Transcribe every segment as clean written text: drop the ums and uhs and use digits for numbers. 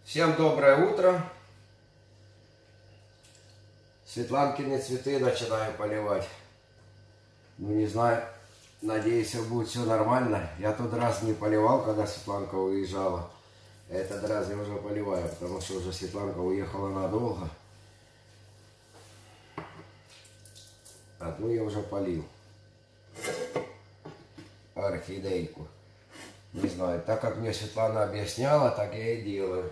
Всем доброе утро. Светланкины цветы начинаю поливать. Ну не знаю, надеюсь, будет все нормально. Я тот раз не поливал, когда Светланка уезжала. Этот раз я уже поливаю, потому что уже Светланка уехала надолго. Одну я уже полил. Орхидейку. Не знаю, так как мне Светлана объясняла, так я и делаю.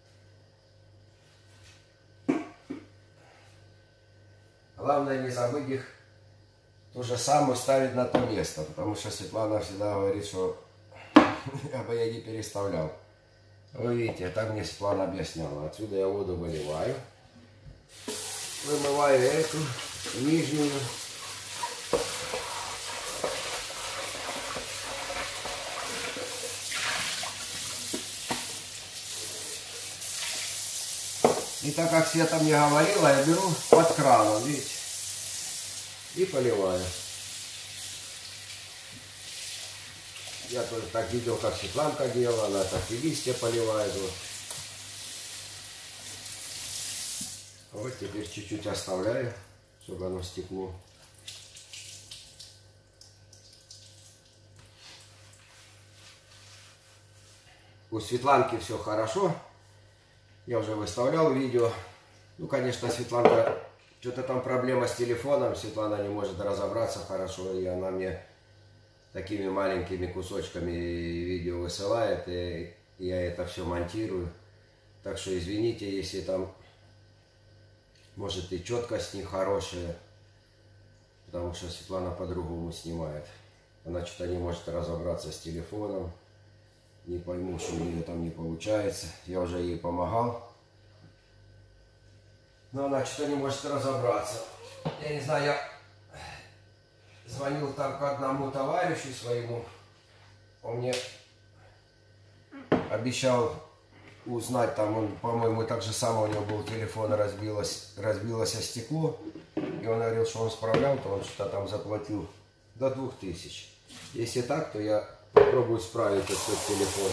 Главное не забыть их то же самое ставить на то место, потому что Светлана всегда говорит, что я бы не переставлял. Вы видите, так мне Светлана объясняла. Отсюда я воду выливаю, вымываю эту нижнюю. И так как Света мне говорила, я беру под краном, видите, и поливаю. Я тоже так видел, как Светланка делала, она так и листья поливает. Вот теперь чуть-чуть оставляю, чтобы оно стекло. У Светланки все хорошо. Я уже выставлял видео. Ну, конечно, Светланка, что-то там проблема с телефоном. Светлана не может разобраться хорошо. И она мне такими маленькими кусочками видео высылает. И я это все монтирую. Так что извините, если там, может, и четкость нехорошая. Потому что Светлана по-другому снимает. Она что-то не может разобраться с телефоном. Не пойму, что у нее там не получается. Я уже ей помогал. Но она что-то не может разобраться. Я не знаю, я звонил там к одному товарищу своему. Он мне обещал узнать, там он, по-моему, так же самое, у него был телефон, разбилось о стекло. И он говорил, что он справлял, то он что-то там заплатил до 2000. Если так, то я попробую справить этот телефон.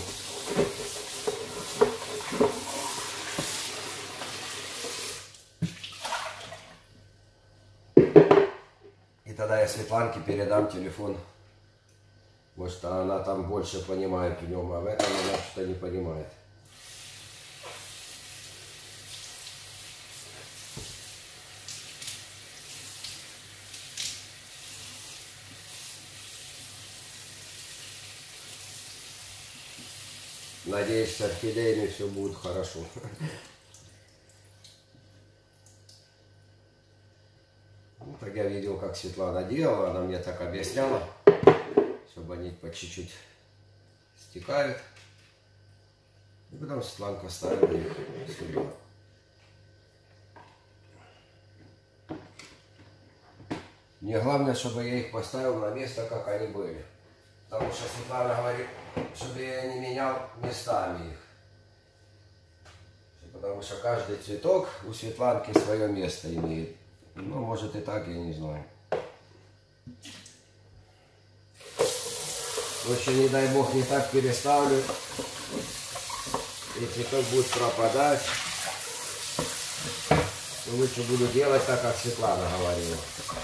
И тогда я Светланке передам телефон. Может, она там больше понимает в нем, а в этом она что-то не понимает. Надеюсь, с орхидеями все будет хорошо. Ну, так я видел, как Светлана делала. Она мне так объясняла, чтобы они по чуть-чуть стекают. И потом Светланка ставила их сюда. Мне главное, чтобы я их поставил на место, как они были. Потому что Светлана говорит, чтобы я не менял местами их. Потому что каждый цветок у Светланки свое место имеет. Ну, может и так, я не знаю. В общем, не дай бог, не так переставлю. И цветок будет пропадать. Но лучше буду делать так, как Светлана говорила.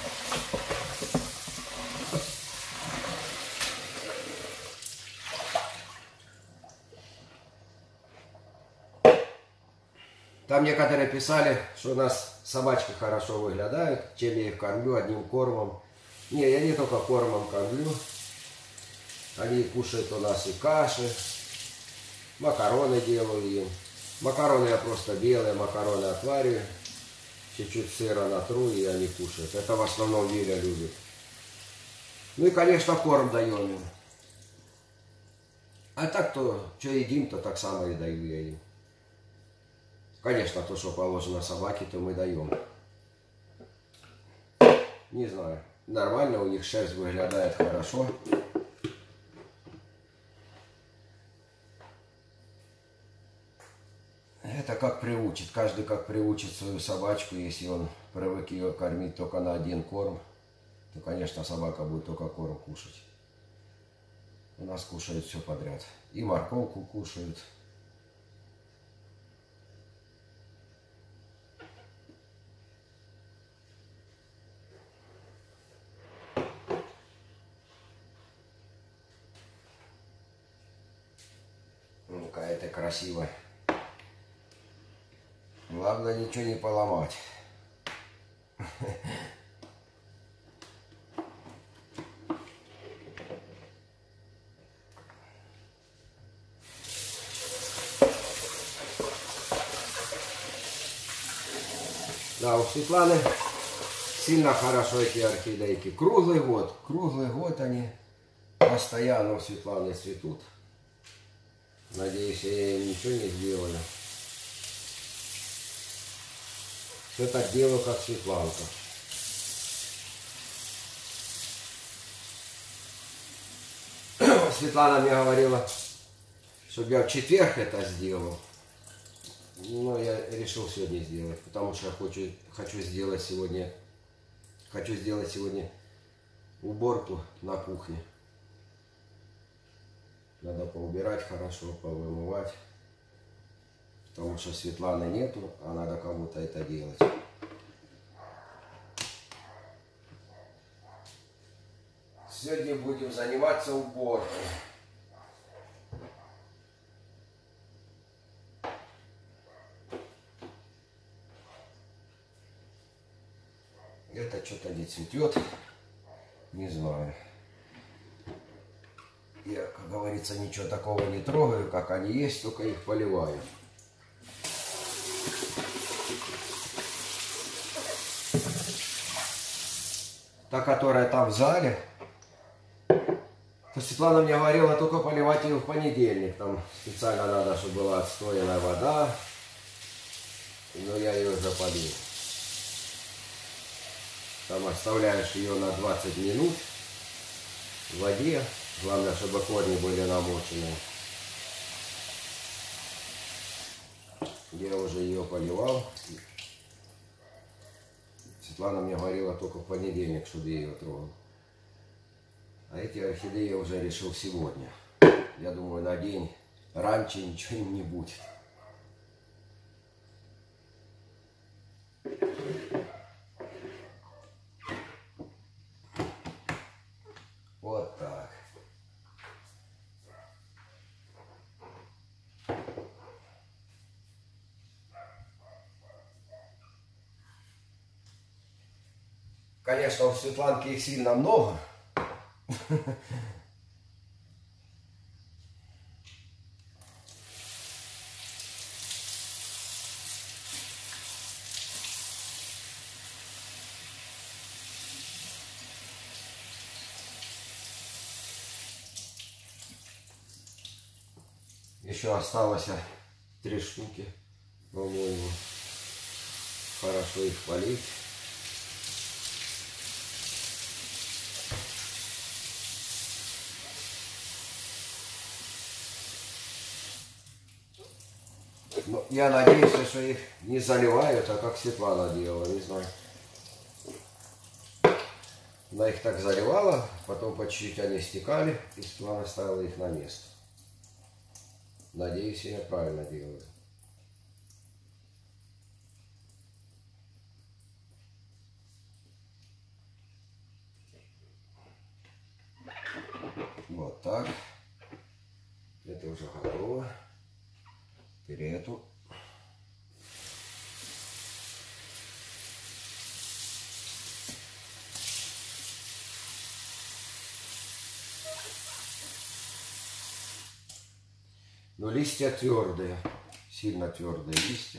Там некоторые писали, что у нас собачки хорошо выглядают, чем я их кормлю, одним кормом. Не, я не только кормом кормлю. Они кушают у нас и каши, макароны делаю им. Макароны я просто белые, макароны отвариваю. Чуть-чуть сыра натру, и они кушают. Это в основном Виля любит. Ну и, конечно, корм даем им. А так, то, что едим, то так само и даю я им. Конечно, то, что положено собаке, то мы даем. Не знаю. Нормально, у них шерсть выглядает хорошо. Это как приучит. Каждый как приучит свою собачку. Если он привык ее кормить только на один корм, то, конечно, собака будет только корм кушать. У нас кушают все подряд. И морковку кушают. это красиво. Главное ничего не поломать. Да, у Светланы сильно хорошо эти орхидейки. Круглый год они постоянно у Светланы цветут. Надеюсь, я ей ничего не сделаю. Все так делаю, как Светланка. Светлана мне говорила, чтобы я в четверг это сделал. Но я решил сегодня сделать, потому что хочу сделать сегодня уборку на кухне. Надо поубирать хорошо, повымывать. Потому что Светланы нету, а надо кому-то это делать. Сегодня будем заниматься уборкой. Это что-то не цветет. Не знаю. Я, как говорится, ничего такого не трогаю, как они есть, только их поливаю. Та, которая там в зале, то Светлана мне говорила только поливать ее в понедельник. Там специально надо, чтобы была отстоянная вода. Но я ее уже полил. Там оставляешь ее на 20 минут в воде. Главное, чтобы корни были намочены. Я уже ее поливал. Светлана мне говорила только в понедельник, чтобы я ее трогал. А эти орхидеи я уже решил сегодня. Я думаю, на день раньше ничего не будет. Вот так. Конечно, у Светланки их сильно много. Еще осталось 3 штуки, по-моему. Хорошо их полить. Но я надеюсь, что их не заливают, а как Светлана делала, не знаю. Она их так заливала, потом по чуть-чуть они стекали, и Светлана ставила их на место. Надеюсь, я правильно делаю. Вот так. Это уже готово. Теперь эту. Но листья твердые, сильно твердые листья.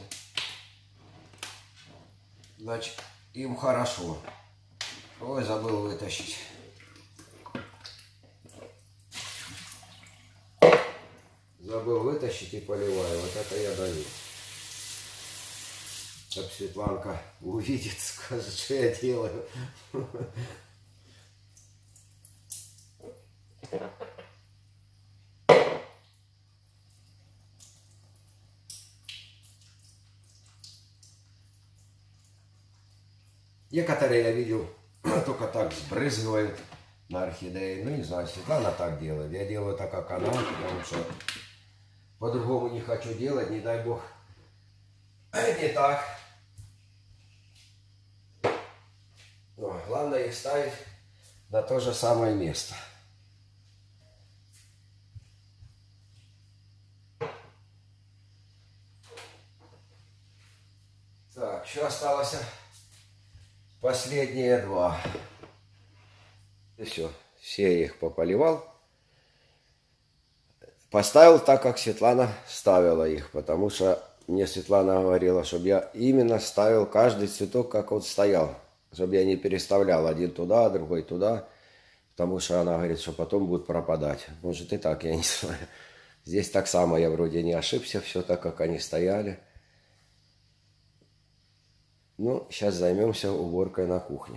Значит, им хорошо. Ой, забыл вытащить. Забыл вытащить и поливаю. Вот это я даю. Так Светланка увидит, скажет, что я делаю. Некоторые я видел только так сбрызгивают на орхидеи. Ну не знаю, Светлана так делает. Я делаю так, как она, потому что по-другому не хочу делать, не дай бог. Не так. Но главное их ставить на то же самое место. Так, еще осталось последние 2. И все я их пополивал. Поставил так, как Светлана ставила их, потому что мне Светлана говорила, чтобы я именно ставил каждый цветок, как он стоял, чтобы я не переставлял один туда, другой туда, потому что она говорит, что потом будут пропадать. Может и так, я не знаю. Здесь так само я вроде не ошибся, все так, как они стояли. Ну, сейчас займемся уборкой на кухне.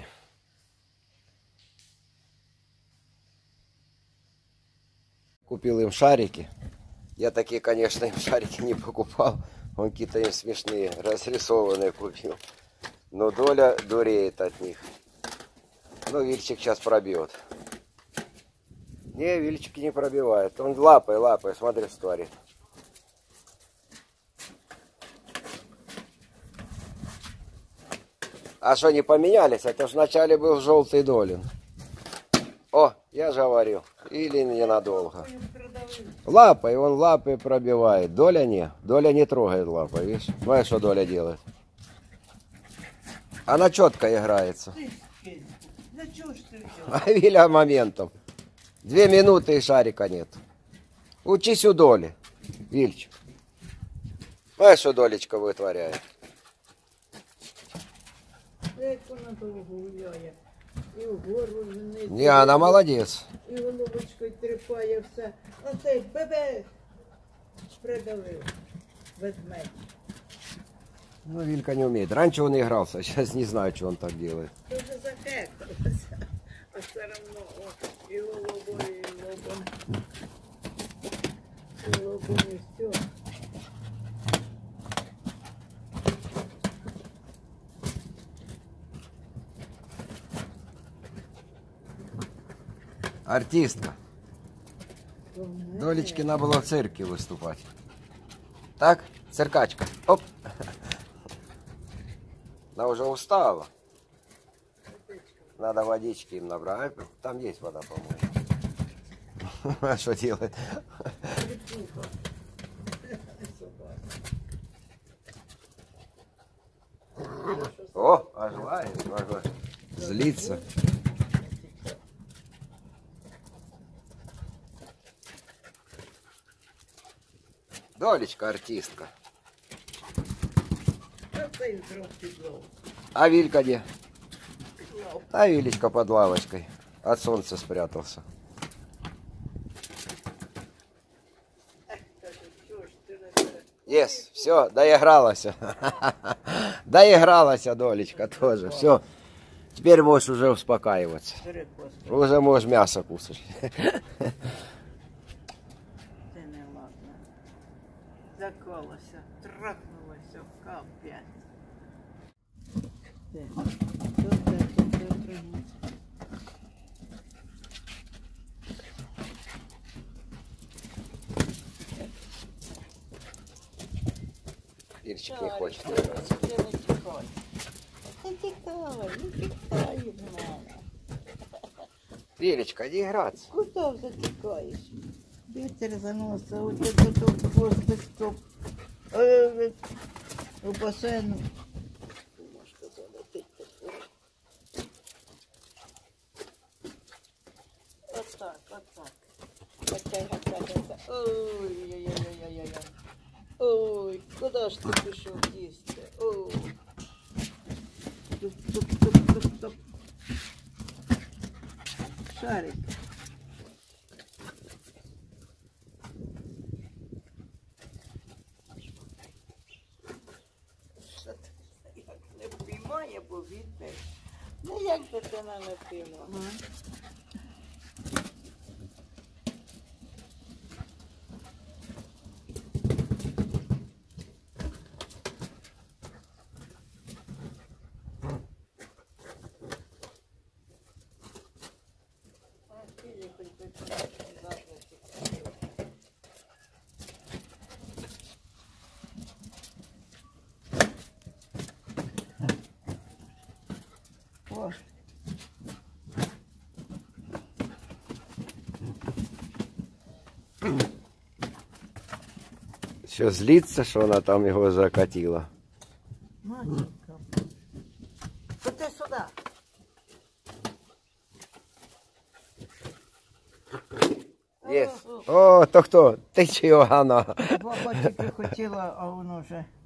Купил им шарики. Я такие, конечно, им шарики не покупал. Он какие-то им смешные, разрисованные купил. Но Доля дуреет от них. Ну, Вильчик сейчас пробьет. Не, Вильчик не пробивает. Он лапой, смотри, что творит. А что, не поменялись? Это ж вначале был желтый Долин. О, я же говорил. Или ненадолго. Лапой, он лапой пробивает. Доля не трогает лапой, видишь? Знаешь, что Доля делает? Она четко играется. А Виля моментом. 2 минуты и шарика нет. Учись у Доли, Вильчик. Знаешь, что Долечка вытворяет? Не, она молодец. І голубочкою тріпає все. Оцей бебе придавив ведмедь. Ну, Вилька не умеет. Раньше он игрался, сейчас не знаю, что он так делает. Дуже захекалося. А все одно і голубою, і лобом. І лобом, і все. Артистка. Долечке надо было в цирке выступать. Так, циркачка. Оп. Она уже устала. Надо водички им набрать. Там есть вода, по-моему. А что делать? О, оживает. Злится. Долечка, артистка. А Вилька где? А Вилечка под лавочкой. От солнца спрятался. Yes, все, доигралась. Доигралась, Долечка, тоже. Все. Теперь можешь уже успокаиваться. Уже можешь мясо кусать. Заколося, трахнулося, капець. Ирчик не хочет. Не тікай. Не тікай від мене. Вилечка, иди играться. Куди вже тікаєш? Вітер заносив, у тебе тут хвостик стоп. У басейну. Можка залетить таку. Отак. Ой-ой-ой-ой-ой-ой. Ой, куди ж ти пішов їсти? Ой. Туп. Шарик. Як не впіймає, бо відбив. Ну як дитина не впіймала? О. Все злится, что она там его закатила. Матінка Іди сюди. Є. О, то хто? Ти чи Йоганна? Баба тільки хотіла, а воно вже.